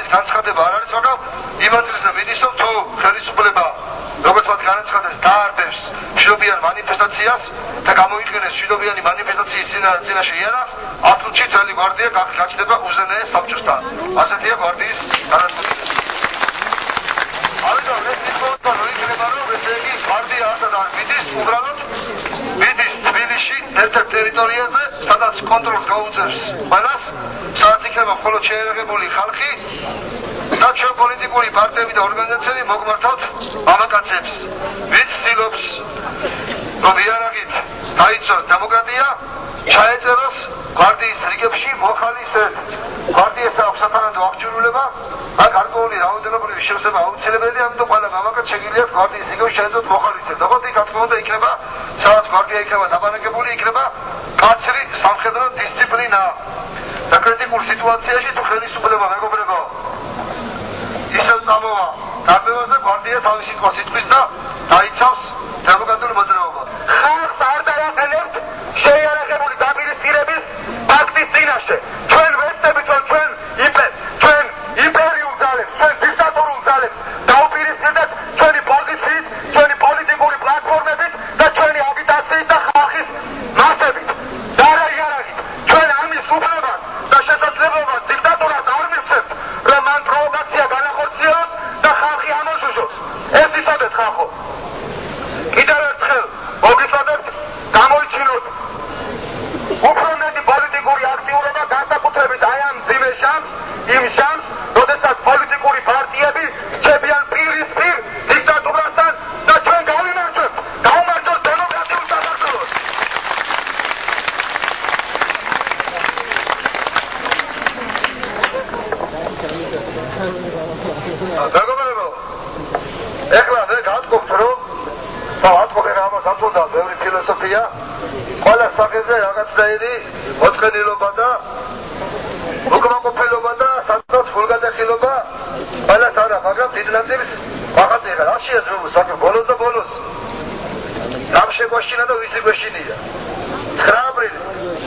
განცხადება არ არის, მაგრამ იმ ადგილზე მიდის, რომ თუ ხელისუფლება როგორც მათ განაცხადეს დაარბევს მშვიდობიან მანიფესტაციას და გამოიყენებს მშვიდობიანი მანიფესტაციის წინაშე იარაღს, 10 წუთში ძველი გვარდია გაჩნდება უზენაეს საბჭოსთან. ასეთია გვარდიის განაცხადება. ამიტომ ეს თვითონ მოიქნება, რომ ესე იგი გვარდია ასად არ მიდის, უბრალოდ მიდის თბილისში ერთ-ერთ ტერიტორიაზე, სადაც კონტროლს გაუწევს ყველას, სადაც იქნება მხოლოდ შეერაღებული ხალხი და ჩვენ პოლიტიკური პარტიები და ორგანიზაციები მოგმართავთ მამაკაცებს. ვინც ცდილობს, რომ იარაღით დაიცვას დემოკრატია, ჩაეწეროს გვარდიის რიგებში მოხალისედ. გვარდიას აქვს სათანადო აღჭურვილება და გარკვეული რაოდენობრივი შევსება აუცილებელია, ამიტომ ყველა მამაკაც შეგიძლია გვარდიის რიგებში შეეძლოთ მოხალისედ. ოღონდ იქ რა თქმა უნდა იქნება, სადაც გვარდია იქნება დაბანაკებული, იქნება კაცრი სამხედრო დისციპლინა. და კრიტიკულ სიტუაციაში თუ ხელისუფლება მეგობრებო ისევ წამოვა დაბევაზე, გვარდია თავის სიტყვას იტყვის და დაიცავს დემოკრატიული მოძრაობა. ხალხს არ დაახენებთ შეიარაღებული დაპირისპირების ფაქტის წინაშე. ჩვენ ვეცდებით, რომ ჩვენ იმპერიულ ძალებს, ჩვენ დიქტატორულ ძალებს დაუპირისპირდეთ ჩვენი პოზიციით, ჩვენი პოლიტიკური პლატფორმებით და ჩვენი აგიტაციით და ხალხის მასებით. და არა იარაღით. ჩვენ ამის უფლებას და შესაძლებლობას დიქტატორად არ მივცემთ, რომ მან პროვოკაცია განახორციელოს და ხალხი ამოშუშოს. ეს იცოდეთ ხალხო. კიდევ ერთხელ მოგიცოდეთ, გამოიჩინოთ უფრო მეტი პოლიტიკური აქტიურობა, განსაკუთრებით აი ამ მძიმე ჟამს, იმ ჟამს, როდესაც პოლიტიკური პარტიები რჩებიან პირისპირ დიქტატურასთან და ჩვენ გავიმარჯვებთ დემოკრატიულ საქართველოს. მეგობრებო, ეხლა მე გავთქვით, რომ ავთქვით ამას აწოდა ბევრი ფილოსოფია, ყველა სახეზე რაღაცნაირი მოწყენილობა და უკმაყოფილება და სადღაც ფულგადახილობა ყველას არა, მაგრამ დიდ ნაწილს ვახატია. რა შეეძლო საქმე ბოლოს და ბოლოს რამ შეგვაშინა და ვისი გვეშინია? 9 აპრილის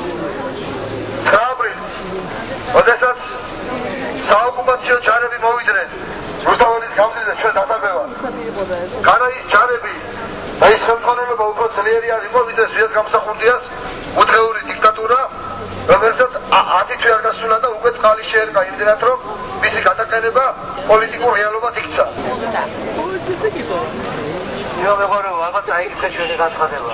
როდესაც საოკუპაციო ჯარები მოვიდნენ რუსთაველის გამზირზე ჩვენ დასაბევად, განა ის ჯარები და ის ხელმძღვანელობა უფრო ძლიერი არ იყო, ვიდრე ზვიად გამსახურდიას უდღეური დიქტატურა, რომელსაც 10 თვე არ გასულა და უკვე წყალი შეერყა იმდენად, რომ მისი გადაყენება პოლიტიკურ რეალობად იქცა. მეგობრებო, ალბათ აიკითხეთ ჩვენი განცხადება.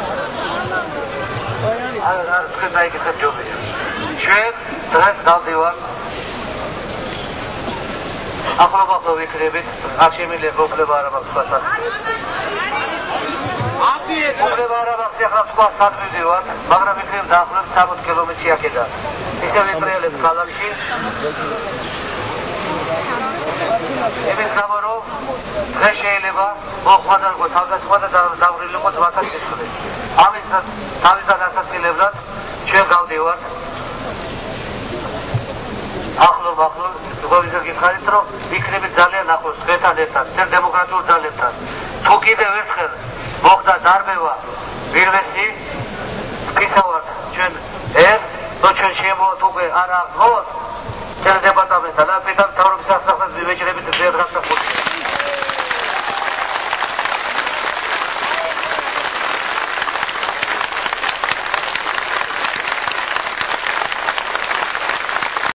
არ თქვენ აიკითხეთ ჯობია. ჩვენ დღეს გავდივართ ახლო ვიქნებით, აქ შემიძლია უფლება არ მაქვს თქვა. უფლება არ მაქვს ახლა თქვა სათვიდი ვარ, მაგრამ იქნებ დაახლოებით 60 კილომეტრი აქედან. ისე ვიტრიალებს ქალაქში. იმის გამო, რომ დღეს შეიძლება მოხმარდაგო თავდასხმა და დავრილიყო ძმათა სისხლი. ამის თავისად ასაცილებლად ჩვენ გავდივართ ახლო როგორ გითხარით, რომ ვიქნებით ძალიან ახლოს დღესთან ერთად, ჩვენ დემოკრატიულ ძალებთან. თუ კიდევ ერთხელ მოხდა დარბევა ვირვესი, ვკითხავთ ჩვენ ჩვენ შემოვთ უკვე არა მოვალ დეპარტამენტთან და პედაგოგების სასწავლებლის მივეჭრებით ձեռგასახურდია.